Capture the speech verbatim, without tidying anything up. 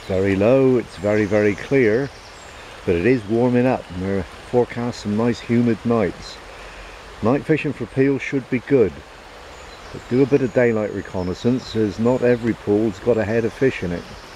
very low, it's very very clear, but it is warming up and we're forecast some nice humid nights. Night fishing for peels should be good, but do a bit of daylight reconnaissance, as not every pool's got a head of fish in it.